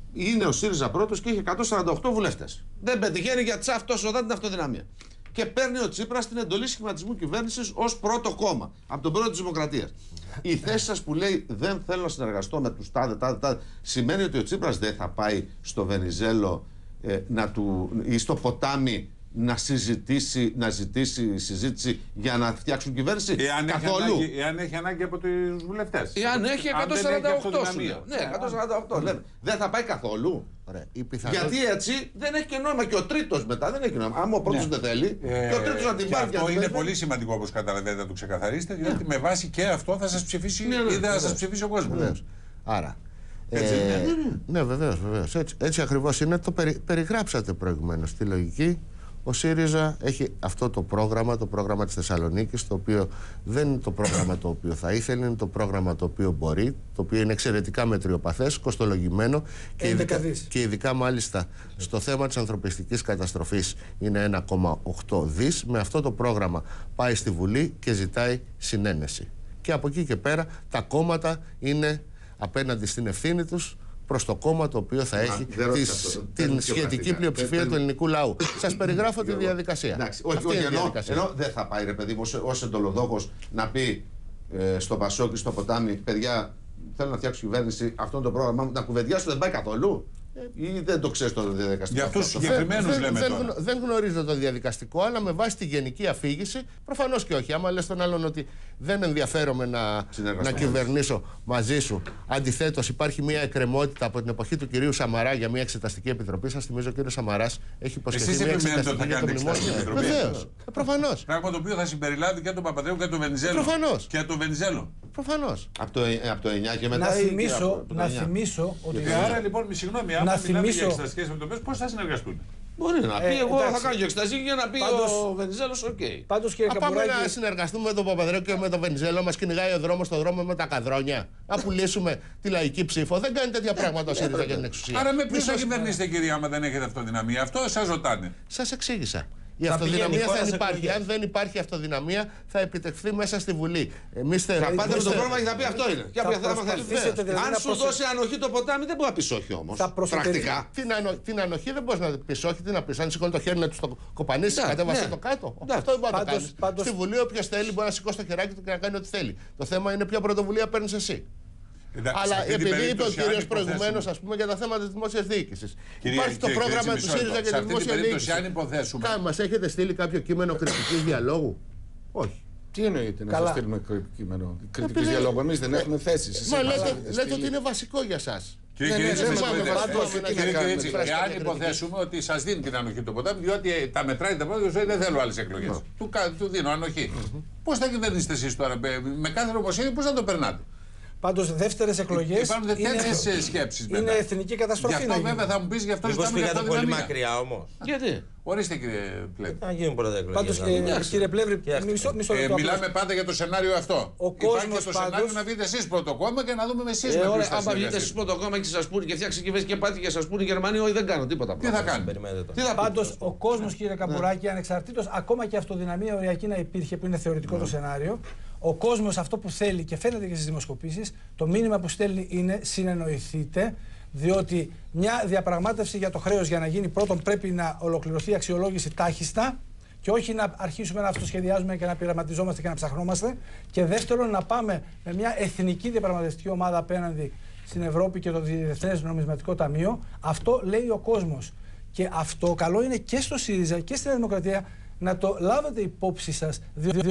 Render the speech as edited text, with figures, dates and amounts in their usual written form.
είναι ο ΣΥΡΙΖΑ πρώτος και είχε 148 βουλευτές. Δεν πετυχαίνει για τσαφ τόσο την αυτοδυναμία. Και παίρνει ο Τσίπρας την εντολή σχηματισμού κυβέρνησης ως πρώτο κόμμα από τον πρόεδρο της Δημοκρατίας. Η θέση σας που λέει δεν θέλω να συνεργαστώ με τους τάδε, σημαίνει ότι ο Τσίπρας δεν θα πάει στο Βενιζέλο ή στο ποτάμι να ζητήσει συζήτηση για να φτιάξουν κυβέρνηση. Εάν έχει ανάγκη από τους βουλευτές. Εάν έχει 148. Ναι, 148. Λέμε. Δεν θα πάει καθόλου. Ωραία. Γιατί έτσι δεν έχει και νόημα. Και ο τρίτος μετά δεν έχει νόημα. Αν ο πρώτος δεν θέλει, και ο τρίτος να την πάρει. Αυτό είναι πολύ σημαντικό, όπως καταλαβαίνετε, να το ξεκαθαρίσετε, διότι με βάση και αυτό θα σας ψηφίσει ή δεν θα σας ψηφίσει ο κόσμος. Άρα. Ναι, βεβαίως. Έτσι ακριβώς είναι. Το περιγράψατε προηγουμένως τη λογική. Ο ΣΥΡΙΖΑ έχει αυτό το πρόγραμμα της Θεσσαλονίκης, το οποίο δεν είναι το πρόγραμμα το οποίο θα ήθελε, είναι το πρόγραμμα το οποίο μπορεί, το οποίο είναι εξαιρετικά μετριοπαθές, κοστολογημένο και ειδικά μάλιστα στο θέμα της ανθρωπιστικής καταστροφής είναι 1,8 δις. Με αυτό το πρόγραμμα πάει στη Βουλή και ζητάει συνένεση. Και από εκεί και πέρα τα κόμματα είναι απέναντι στην ευθύνη τους προς το κόμμα το οποίο θα έχει την σχετική πλειοψηφία του ελληνικού λαού. Σας περιγράφω τη διαδικασία. Εντάξει, όχι, ενώ δεν θα πάει, ρε παιδί μου, ως εντολοδόχος να πει στο Πασόκ και στο Ποτάμι, παιδιά, θέλω να φτιάξω κυβέρνηση, αυτό είναι το πρόγραμμα, να κουβεντιάσω, δεν πάει καθόλου. Ή δεν το ξέρεις το διαδικαστικό? Για αυτούς τους συγκεκριμένους λέμε τώρα. Δεν γνωρίζω το διαδικαστικό, αλλά με βάση τη γενική αφήγηση, προφανώς και όχι. Άμα λες τον άλλον ότι δεν ενδιαφέρομαι να κυβερνήσω μαζί σου, αντιθέτως υπάρχει μια εκκρεμότητα από την εποχή του κυρίου Σαμαρά για μια εξεταστική επιτροπή. Σας θυμίζω, ο κύριος Σαμαράς έχει υποσχεθεί μια εξεταστική για το μνημόνιο. Βεβαίως. Προφανώς. Πράγμα το οποίο θα συμπεριλάβει και τον Παπαδρέου και τον Βενιζέλο. Προφανώς. Και τον Βενιζέλο. Προφανώς. Από το 9 και μετά. Να θυμίσω ότι. Άρα λοιπόν, συγγνώμη, άμα μιλάμε για εξεταστικές επιτροπές, πώς θα συνεργαστούν? Μπορεί να πει, εγώ θα κάνω και εξεταστική για να πει ο Βενιζέλος, οκ. Πάντως, κύριε Καμπουράκη, πάμε να συνεργαστούμε με τον Παπαδρέου και με τον Βενιζέλο, μας κυνηγάει ο δρόμος στον δρόμο με τα καδρόνια. Να πουλήσουμε τη λαϊκή ψήφο. Δεν κάνει τέτοια πράγματα ο ΣΥΡΙΖΑ για την εξουσία. Άρα με ποιος θα κυβερνήσετε, κυρία, άμα δεν έχετε αυτοδυναμία? Αυτό σας ρωτάνε. Σας εξήγησα. Η αυτοδυναμία δεν υπάρχει. Αν δεν υπάρχει αυτοδυναμία, θα επιτευχθεί μέσα στη Βουλή. Θα πάτε με το πρόγραμμα και θα πει αυτό είναι. Αν σου δώσει ανοχή το ποτάμι, δεν μπορεί να πει όχι όμως. Πρακτικά. Την ανοχή δεν μπορεί να πει όχι. Τι να πει? Αν σηκώνει το χέρι να του το κοπανίσει, κατέβασε το κάτω. Αυτό δεν μπορεί να το κάνει. Στη Βουλή, όποιο θέλει μπορεί να σηκώσει το χεράκι του και να κάνει ό,τι θέλει. Το θέμα είναι ποια πρωτοβουλία παίρνει εσύ. Αλλά επειδή είπε ο κύριος προηγουμένως, ας πούμε, για τα θέματα της δημόσιας διοίκησης. Υπάρχει το πρόγραμμα του ΣΥΡΙΖΑ για τη δημόσια διοίκηση. Μας έχετε στείλει κάποιο κείμενο κριτικής διαλόγου? Όχι. Τι εννοείται να σας στείλουμε κείμενο κριτικής διαλόγου? Εμείς δεν έχουμε θέσεις. Μα λέτε ότι είναι βασικό για σας. Κύριε εάν υποθέσουμε ότι σας δίνει την ανοχή το ποτάμι, διότι τα μετράει τα πρώτα και δεν θέλω άλλες εκλογές. Του δίνω ανοχή. Πώς θα κυβερνήσετε εσείς τώρα? Με κάθε νομοσχέδιο πώς θα το περνάτε? Πάντως, δεύτερες εκλογές. Υπάρχουν τέτοιες σκέψεις. Είναι εθνική καταστροφή. Γι' αυτό βέβαια θα μου πεις, γι' αυτό ζητάμε πήγατε πολύ μακριά όμως. Γιατί? Ορίστε, κύριε Πλεύρη. Θα γίνουν πρώτα εκλογές. Πάντως, κύριε Πλεύρη, μισό λεπτό. Μιλάμε πάντα για το σενάριο αυτό. Υπάρχει και το σενάριο να βγείτε εσείς πρώτο κόμμα και να δούμε εσείς με ποιους θα συνεργαστείτε. Αν βγείτε εσείς πρώτο κόμμα και σας πούνε και φτιάξει κυβέρνηση και πάτε και σας πούνε οι Γερμανοί, όχι δεν κάνω τίποτα. Τι θα κάνουν? Πάντως, ο κόσμος, κύριε Καμπουράκη, ανεξαρτήτως ακόμα και αυτοδυναμία οριακή να υπήρχε, που είναι θεωρητικό το σενάριο, ο κόσμος αυτό που θέλει και φαίνεται και στις δημοσκοπήσεις, το μήνυμα που στέλνει είναι συνεννοηθείτε, διότι μια διαπραγμάτευση για το χρέος για να γίνει, πρώτον πρέπει να ολοκληρωθεί η αξιολόγηση τάχιστα και όχι να αρχίσουμε να αυτοσχεδιάζουμε και να πειραματιζόμαστε και να ψαχνόμαστε, και δεύτερον να πάμε με μια εθνική διαπραγματευτική ομάδα απέναντι στην Ευρώπη και το Διεθνές Νομισματικό Ταμείο. Αυτό λέει ο κόσμος. Και αυτό καλό είναι και στο ΣΥΡΙΖΑ και στην Δημοκρατία να το λάβετε υπόψη σας.